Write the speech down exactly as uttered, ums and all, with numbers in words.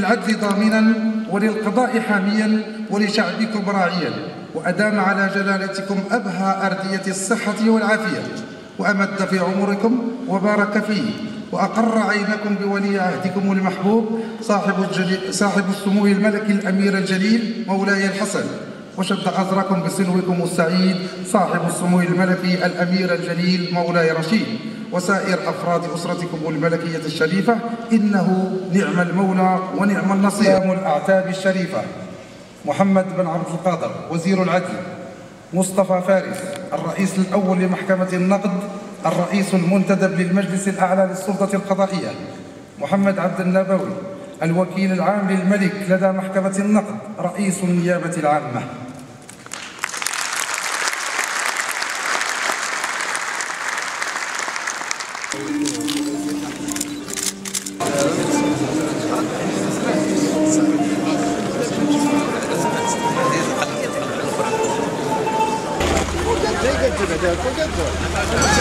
للعدل ضامنا وللقضاء حاميا ولشعبكم راعيا، وأدام على جلالتكم أبهى أردية الصحة والعافية، وأمد في عمركم وبارك فيه، وأقر عينكم بولي عهدكم المحبوب صاحب, الجليل صاحب السمو الملكي الأمير الجليل مولاي الحسن، وشد عذركم بسلوكم السعيد صاحب السمو الملكي الأمير الجليل مولاي رشيد، وسائر أفراد أسرتكم الملكية الشريفة. إنه نعم المولى ونعم النصير. الأعتاب الشريفة محمد بن عبد القادر وزير العدل، مصطفى فارس الرئيس الأول لمحكمة النقد الرئيس المنتدب للمجلس الأعلى للسلطة القضائية، محمد عبد النبوي الوكيل العام للملك لدى محكمة النقد رئيس النيابة العامة. They get to the